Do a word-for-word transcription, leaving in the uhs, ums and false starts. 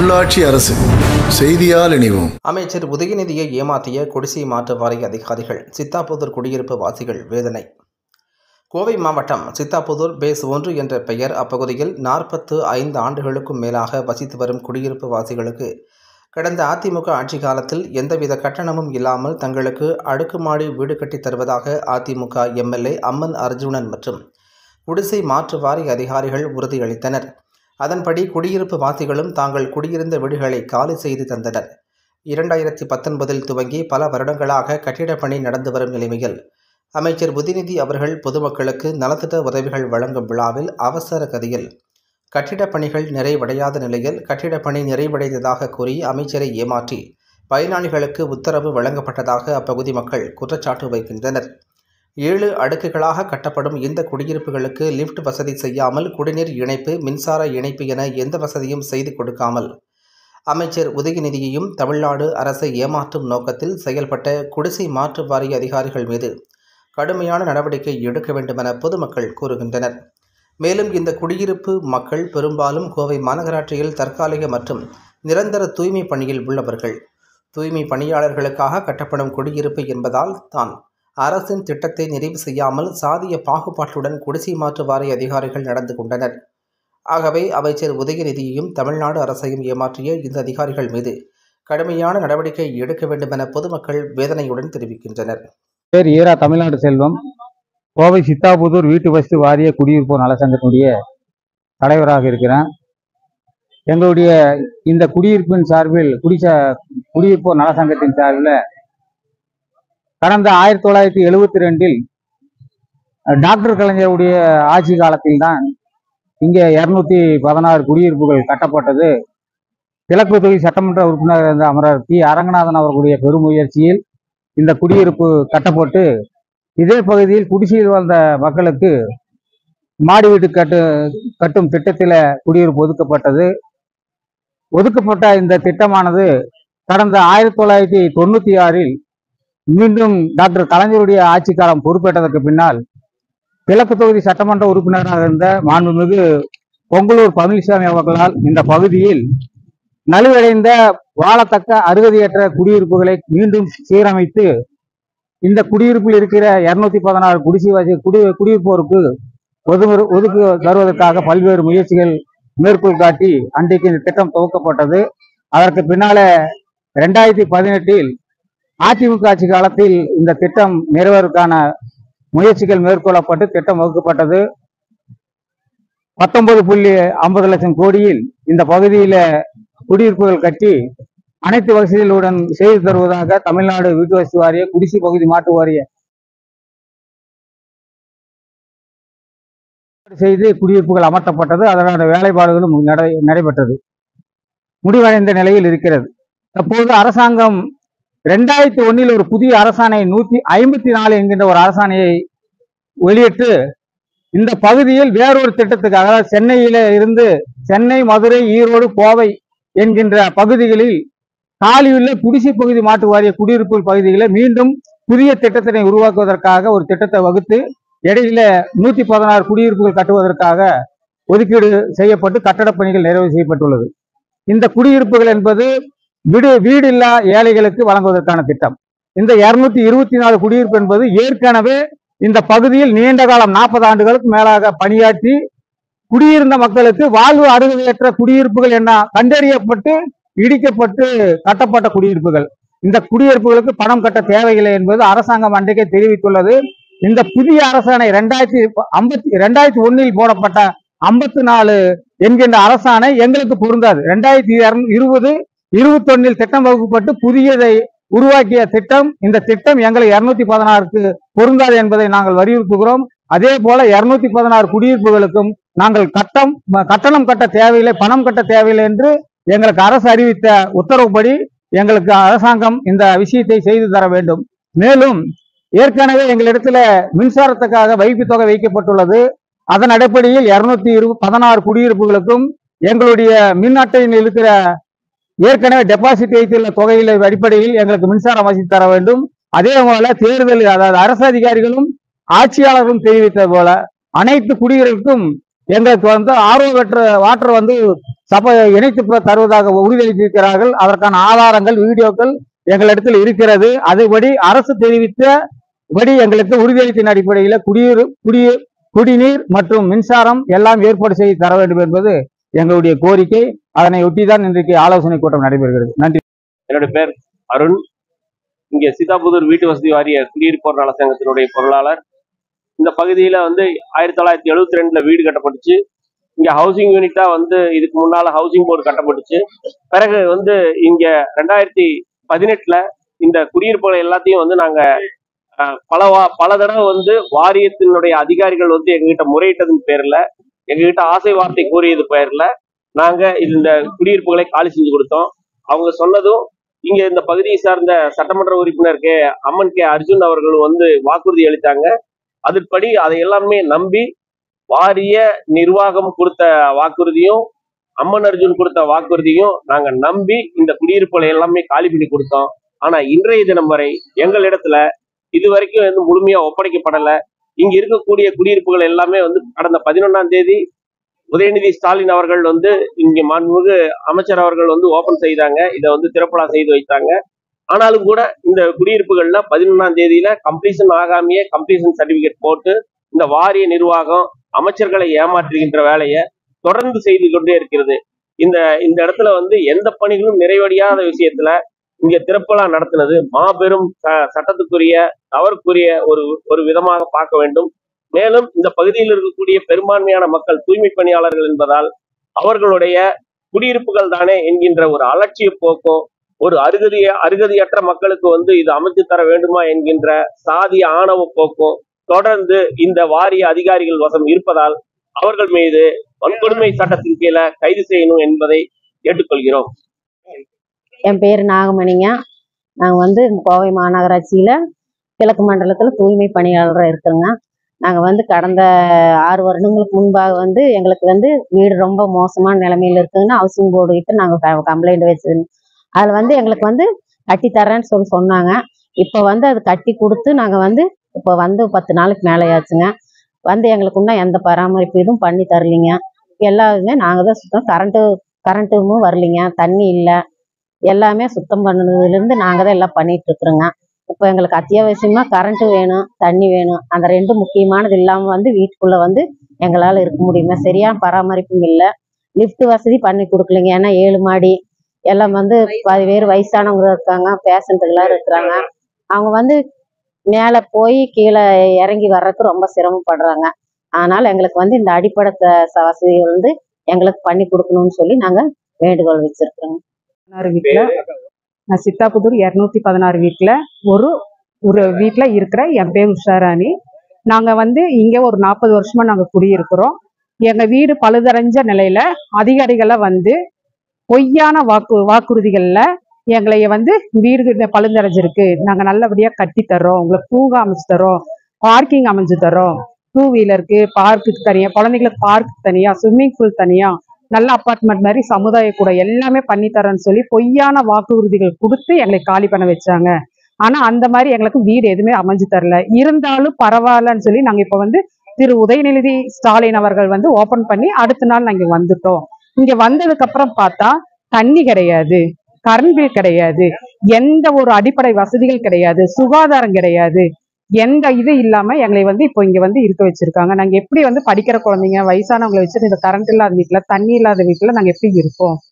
உள்ளாட்சி அரசு செய்தியால் இணைவோம். அமைச்சர் உதயநிதியை ஏமாற்றிய குடிசை மாற்று வாரிய அதிகாரிகள், சித்தாபுதூர் குடியிருப்பு வாசிகள் வேதனை. கோவை மாவட்டம் சித்தாபுதூர் பேஸ் ஒன்று என்ற பெயர் அப்பகுதியில் நாற்பத்து ஐந்து ஆண்டுகளுக்கும் மேலாக வசித்து வரும் குடியிருப்பு வாசிகளுக்கு கடந்த அதிமுக ஆட்சி காலத்தில் எந்தவித கட்டணமும் இல்லாமல் தங்களுக்கு அடுக்குமாடி வீடு கட்டித் தருவதாக அதிமுக எம்எல்ஏ அம்மன் அர்ஜுனன் மற்றும் குடிசை மாற்று வாரிய அதிகாரிகள் உறுதியளித்தனர். அதன்படி குடியிருப்பு வாசிகளும் தாங்கள் குடியிருந்த வீடுகளை காலி செய்து தந்தனர். இரண்டாயிரத்தி பத்தொன்பதில் துவங்கி பல வருடங்களாக கட்டிடப் பணி நடந்து வரும் நிலைமையில் அமைச்சர் உதயநிதி அவர்கள் பொதுமக்களுக்கு நலத்திட்ட உதவிகள் வழங்கும் விழாவில் அவசர கதியில் கட்டிடப் பணிகள் நிறைவடையாத நிலையில் கட்டிடப் பணி நிறைவடைந்ததாக கூறி அமைச்சரை ஏமாற்றி பயனாளிகளுக்கு உத்தரவு வழங்கப்பட்டதாக அப்பகுதி மக்கள் குற்றச்சாட்டு வைக்கின்றனர். ஏழு அடுக்குகளாக கட்டப்படும் இந்த குடியிருப்புகளுக்கு லிப்ட் வசதி செய்யாமல் குடிநீர் இணைப்பு, மின்சார இணைப்பு என எந்த வசதியும் செய்து கொடுக்காமல் அமைச்சர் உதயநிதியையும் தமிழ்நாடு அரசை ஏமாற்றும் நோக்கத்தில் செயல்பட்ட குடிசை மாற்று வாரிய அதிகாரிகள் மீது கடுமையான நடவடிக்கை எடுக்க வேண்டுமென பொதுமக்கள் கூறுகின்றனர். மேலும் இந்த குடியிருப்பு மக்கள் பெரும்பாலும் கோவை மாநகராட்சியில் தற்காலிக மற்றும் நிரந்தர தூய்மை பணியில் உள்ளவர்கள். தூய்மை பணியாளர்களுக்காக கட்டப்படும் குடியிருப்பு என்பதால் தான் அரசின் திட்டத்தை நிறைவு செய்யாமல் சாதிய பாகுபாட்டுடன் குடிசை மாற்று வாரிய அதிகாரிகள் நடந்து கொண்டனர். ஆகவே அமைச்சர் உதயநிதியையும் தமிழ்நாடு அரசையும் ஏமாற்றிய இந்த அதிகாரிகள் மீது கடுமையான நடவடிக்கை எடுக்க வேண்டும் என பொதுமக்கள் வேதனையுடன் தெரிவிக்கின்றனர். பேர் ஈரா தமிழ்நாடு செல்வம். கோவை சித்தாபுதூர் வீட்டு வசதி வாரிய குடியிருப்போர் நலசங்கத்தினுடைய தலைவராக இருக்கிறேன். எங்களுடைய இந்த குடியிருப்பின் சார்பில் குடிச குடியிருப்போர் நலசங்கத்தின் சார்பில் கடந்த ஆயிரத்தி தொள்ளாயிரத்தி எழுபத்தி ரெண்டில் டாக்டர் கலைஞருடைய ஆட்சி காலத்தில் தான் இங்கே இருநூத்தி பதினாறு குடியிருப்புகள் கட்டப்பட்டது. கிழக்கு தொகுதி சட்டமன்ற உறுப்பினர் இருந்த அமரர் பி அரங்கநாதன் அவர்களுடைய பெருமுயற்சியில் இந்த குடியிருப்பு கட்டப்பட்டு இதே பகுதியில் குடிசையில் வந்த மக்களுக்கு மாடி வீட்டு கட்டு கட்டும் திட்டத்தில் குடியிருப்பு ஒதுக்கப்பட்டது. ஒதுக்கப்பட்ட இந்த திட்டமானது கடந்த ஆயிரத்தி தொள்ளாயிரத்தி தொண்ணூத்தி ஆறில் மீண்டும் டாக்டர் கலைஞருடைய ஆட்சி காலம் பொறுப்பேற்றதற்கு பின்னால் கிழக்கு தொகுதி சட்டமன்ற உறுப்பினராக இருந்த மாண்புமிகு பொங்கலூர் பழனிசாமி அவர்களால் இந்த பகுதியில் நலிவடைந்த வாழத்தக்க அருகதையற்ற குடியிருப்புகளை மீண்டும் சீரமைத்து இந்த குடியிருப்பில் இருக்கிற இருநூத்தி பதினாறு குடிசை வாசி குடி குடியிருப்போருக்கு ஒதுக்கு ஒதுக்கு தருவதற்காக பல்வேறு முயற்சிகள் மேற்கோள் காட்டி அன்றைக்கு இந்த திட்டம் துவக்கப்பட்டது. அதற்கு பின்னால ரெண்டாயிரத்தி பதினெட்டில் அதிமுக ஆட்சி காலத்தில் இந்த திட்டம் நிறைவேறுவதற்கான முயற்சிகள் மேற்கொள்ளப்பட்டு திட்டம் வகுக்கப்பட்டது. பத்தொன்பது புள்ளி ஐம்பது லட்சம் கோடியில் இந்த பகுதியில குடியிருப்புகள் கட்டி அனைத்து வசதிகளுடன் செய்து தருவதாக தமிழ்நாடு வீட்டு வசதி வாரிய குடிசை பகுதி மாற்று வாரிய செய்து குடியிருப்புகள் அமர்த்தப்பட்டது. அதனால வேலைப்பாடுகளும் நடைபெற்றது, முடிவடைந்த நிலையில் இருக்கிறது. அப்போது அரசாங்கம் ரெண்டாயிரத்தி ஒன்னில் ஒரு புதிய அரசாணை நூத்தி ஐம்பத்தி நாலு என்கின்ற ஒரு அரசாணையை வெளியிட்டு இந்த பகுதியில் வேறொரு திட்டத்துக்காக சென்னையில இருந்து சென்னை, மதுரை, ஈரோடு, கோவை என்கின்ற பகுதிகளில் காலியுள்ள குடிசை பகுதி மாற்று வாரிய குடியிருப்பு பகுதிகளில் மீண்டும் புதிய திட்டத்தினை உருவாக்குவதற்காக ஒரு திட்டத்தை வகுத்து இடையில நூத்தி பதினாறு குடியிருப்புகள் கட்டுவதற்காக ஒதுக்கீடு செய்யப்பட்டு கட்டடப் பணிகள் நிறைவு செய்யப்பட்டுள்ளது. இந்த குடியிருப்புகள் என்பது வீடு வீடு இல்லா ஏழைகளுக்கு வழங்குவதற்கான திட்டம். இந்த இருநூத்தி இருபத்தி நாலு குடியிருப்பு என்பது ஏற்கனவே இந்த பகுதியில் நீண்ட காலம் நாற்பது ஆண்டுகளுக்கு மேலாக பணியாற்றி குடியிருந்த மக்களுக்கு வாழ்வு அருகதையற்ற குடியிருப்புகள் என கண்டறியப்பட்டு இடிக்கப்பட்டு கட்டப்பட்ட குடியிருப்புகள். இந்த குடியிருப்புகளுக்கு பணம் கட்ட தேவையில்லை என்பது அரசாங்கம் அன்றைக்கே தெரிவித்துள்ளது. இந்த புதிய அரசாணை ரெண்டாயிரத்தி ஐம்பத்தி ரெண்டாயிரத்தி ஒன்னில் போடப்பட்ட ஐம்பத்தி நாலு என்கின்ற அரசாணை எங்களுக்கு பொருந்தாது. ரெண்டாயிரத்தி இருபது இருபத்தி ஒன்னில் திட்டம் வகுக்கப்பட்டு புதியதை உருவாக்கிய திட்டம். இந்த திட்டம் எங்களை இருநூத்தி பதினாறுக்கு பொருந்தாது என்பதை நாங்கள் வலியுறுத்துகிறோம். அதே போல இருநூத்தி பதினாறு குடியிருப்புகளுக்கும் நாங்கள் கட்டம் கட்டணம் கட்ட தேவையில்லை, பணம் கட்ட தேவையில்லை என்று எங்களுக்கு அரசு அறிவித்த உத்தரவுப்படி எங்களுக்கு அரசாங்கம் இந்த விஷயத்தை செய்து தர வேண்டும். மேலும் ஏற்கனவே எங்களிடத்துல மின்சாரத்துக்காக வைப்பு தொகை வைக்கப்பட்டுள்ளது. அதன் அடிப்படையில் இருநூத்தி இருபது பதினாறு குடியிருப்புகளுக்கும் எங்களுடைய மின் அட்டையில் இருக்கிற ஏற்கனவே டெபாசிட் வைத்துள்ள தொகையில அடிப்படையில் எங்களுக்கு மின்சாரம் வசதி தர வேண்டும். அதே போல தேர்தல் அதாவது அரசு அதிகாரிகளும் ஆட்சியாளர்களும் தெரிவித்தது போல அனைத்து குடியிருப்புக்கும் எங்களுக்கு வந்து ஆர்வ பெற்ற வாட்டர் வந்து சபை இணைத்து தருவதாக உறுதியளித்திருக்கிறார்கள். அதற்கான ஆதாரங்கள், வீடியோக்கள் எங்களிடத்தில் இருக்கிறது. அதுபடி அரசு தெரிவித்தபடி எங்களுக்கு உறுதியளித்தின் அடிப்படையில் குடிநீர் குடி குடிநீர் மற்றும் மின்சாரம் எல்லாம் ஏற்பாடு செய்து தர வேண்டும் என்பது எங்களுடைய கோரிக்கை. அதனை ஒட்டிதான் இன்றைக்கு ஆலோசனை கூட்டம் நடைபெறுகிறது. நன்றி. என்னுடைய பேர் அருண். இங்கே சீதாபுதூர் வீட்டு வசதி வாரிய குடியிருப்போர் நல சங்கத்தினுடைய பொருளாளர். இந்த பகுதியில வந்து ஆயிரத்தி தொள்ளாயிரத்தி எழுபத்தி ரெண்டுல வீடு கட்டப்பட்டுச்சு. இங்க ஹவுசிங் யூனிட்டா வந்து இதுக்கு முன்னால ஹவுசிங் போர்டு கட்டப்பட்டுச்சு. பிறகு வந்து இங்க ரெண்டாயிரத்தி பதினெட்டுல இந்த குடியிருப்புகளை எல்லாத்தையும் வந்து நாங்க பல வா பல தடவை வந்து வாரியத்தினுடைய அதிகாரிகள் வந்து எங்ககிட்ட முறையிட்டதன் பேர்ல, எங்ககிட்ட ஆசை வார்த்தை கூறியது பேர்ல நாங்க இந்த குடியிருப்புகளை காலி செஞ்சு கொடுத்தோம். அவங்க சொன்னதும் இங்க இந்த பகுதியை சார்ந்த சட்டமன்ற உறுப்பினர் கே அம்மன் கே அர்ஜுன் அவர்கள் வந்து வாக்குறுதி அளித்தாங்க. அதுபடி அதை எல்லாமே நம்பி வாரிய நிர்வாகம் கொடுத்த வாக்குறுதியும் அம்மன் அர்ஜுன் கொடுத்த வாக்குறுதியும் நாங்க நம்பி இந்த குடியிருப்புகளை எல்லாமே காலி பண்ணி கொடுத்தோம். ஆனா இன்றைய தினம் வரை எங்களிடத்துல இது வரைக்கும் வந்து முழுமையா ஒப்படைக்கப்படலை. இங்க இருக்கக்கூடிய குடியிருப்புகள் எல்லாமே வந்து கடந்த பதினொன்னாம் தேதி உதயநிதி ஸ்டாலின் அவர்கள் வந்து இங்க மாண்புமிகு அமைச்சர் அவர்கள் வந்து ஓபன் செய்தாங்க. இதை வந்து திறப்பலா செய்து வைத்தாங்க. ஆனாலும் கூட இந்த குடியிருப்புகள்ல பதினொன்னாம் தேதியில கம்ப்ளீஷன் ஆகாமையே கம்ப்ளீஷன் சர்டிபிகேட் போட்டு இந்த வாரிய நிர்வாகம் அமைச்சர்களை ஏமாற்றுகின்ற வேலையை தொடர்ந்து செய்து கொண்டே இருக்கிறது. இந்த இந்த இடத்துல வந்து எந்த பணிகளும் நிறைவடையாத விஷயத்துல இங்க திறப்பலா நடத்தினது மாபெரும் சட்டத்துக்குரிய தவறுக்குரிய ஒரு ஒரு விதமாக பார்க்க வேண்டும். மேலும் இந்த பகுதியில் இருக்கக்கூடிய பெரும்பான்மையான மக்கள் தூய்மை பணியாளர்கள் என்பதால் அவர்களுடைய குடியிருப்புகள் தானே என்கின்ற ஒரு அலட்சிய போக்கும், ஒரு அருகதிய அருகதியற்ற மக்களுக்கு வந்து இது அமைத்து தர வேண்டுமா என்கின்ற சாதிய ஆணவ போக்கும் தொடர்ந்து இந்த வாரிய அதிகாரிகள் வசம் இருப்பதால் அவர்கள் மீது வன்கொடுமை சட்டத்தின் கீழே கைது செய்யணும் என்பதை கேட்டுக்கொள்கிறோம். என் பேர் நாகமணிங்க. நாங்கள் வந்து கோவை மாநகராட்சியில் கிழக்கு மண்டலத்தில் தூய்மை பணியாளராக இருக்கிறோங்க. நாங்கள் வந்து கடந்த ஆறு வருடங்களுக்கு முன்பாக வந்து எங்களுக்கு வந்து வீடு ரொம்ப மோசமான நிலைமையில் இருக்குதுன்னு ஹவுசிங் போர்டு கிட்ட நாங்கள் கம்ப்ளைண்ட் வச்சுருந்தோம். அதில் வந்து எங்களுக்கு வந்து கட்டி தரேன்னு சொல்லி சொன்னாங்க. இப்போ வந்து அது கட்டி கொடுத்து நாங்கள் வந்து இப்போ வந்து பத்து நாளைக்கு மேலே ஆச்சுங்க. வந்து எங்களுக்கு இன்னும் எந்த பராமரிப்பு இதுவும் பண்ணி தரலிங்க. எல்லாருமே நாங்கள் தான் சுத்தம், கரண்ட்டு கரண்ட்டும் வரலிங்க, தண்ணி இல்லை, எல்லாமே சுத்தம் பண்ணதுலேருந்து நாங்கள் தான் எல்லாம் பண்ணிட்டு இருக்கிறோங்க. இப்போ எங்களுக்கு அத்தியாவசியமாக கரண்ட்டு வேணும், தண்ணி வேணும். அந்த ரெண்டு முக்கியமானது இல்லாமல் வந்து வீட்டுக்குள்ளே வந்து எங்களால் இருக்க முடியுமா? சரியான பராமரிப்பும் இல்லை, லிஃப்ட் வசதி பண்ணி கொடுக்கலைங்க. ஏன்னா ஏழு மாடி எல்லாம் வந்து பாதி பேர் வயசானவங்க இருக்காங்க, பேஷண்ட்டுகளாக இருக்கிறாங்க. அவங்க வந்து மேலே போய் கீழே இறங்கி வர்றதுக்கு ரொம்ப சிரமப்படுறாங்க. அதனால் எங்களுக்கு வந்து இந்த அடிப்படை வசதி வந்து எங்களுக்கு பண்ணி கொடுக்கணும்னு சொல்லி நாங்கள் வேண்டுகோள் வச்சுருக்கிறோங்க. பதினாறு வீட்டில் நான் சித்தாபுதூர் இரநூத்தி பதினாறு வீட்டில் ஒரு ஒரு வீட்டில் இருக்கிற என் பேர் உஷாராணி. நாங்கள் வந்து இங்கே ஒரு நாற்பது வருஷமாக நாங்கள் குடியிருக்கிறோம். எங்கள் வீடு பழுதடைஞ்ச நிலையில் அதிகாரிகளை வந்து பொய்யான வாக்கு வாக்குறுதிகளில் எங்களை வந்து வீடு பழுதடைஞ்சிருக்கு, நாங்கள் நல்லபடியாக கட்டித்தரோம், உங்களுக்கு பூங்கா அமைச்சு தரோம், பார்க்கிங் அமைஞ்சு தரோம், டூ வீலருக்கு பார்க்குக்கு தனியாக, குழந்தைங்களுக்கு பார்க்கு தனியாக, ஸ்விம்மிங் பூல் தனியாக, நல்ல அப்பார்ட்மெண்ட் மாதிரி சமுதாய கூட எல்லாமே பண்ணித்தரேன்னு சொல்லி பொய்யான வாக்குறுதிகள் கொடுத்து எங்களை காலி பண்ண வச்சாங்க. ஆனால் அந்த மாதிரி எங்களுக்கு வீடு எதுவுமே அமைஞ்சு தரல. இருந்தாலும் பரவாயில்லன்னு சொல்லி நாங்கள் இப்போ வந்து திரு உதயநிதி ஸ்டாலின் அவர்கள் வந்து ஓப்பன் பண்ணி அடுத்த நாள் நாங்கள் வந்துட்டோம். இங்கே வந்ததுக்கு அப்புறம் பார்த்தா தண்ணி கிடையாது, கரண்ட் பில் கிடையாது, எந்த ஒரு அடிப்படை வசதிகள் கிடையாது, சுகாதாரம் கிடையாது, எந்த இது இல்லாம எங்களை வந்து இப்போ இங்க வந்து இருக்க வச்சிருக்காங்க. நாங்க எப்படி வந்து படிக்கிற குழந்தைங்க, வயசானவங்களை வச்சுட்டு இந்த கரண்ட் இல்லாத வீட்டுல, தண்ணி இல்லாத வீட்டுல நாங்க எப்படி இருப்போம்?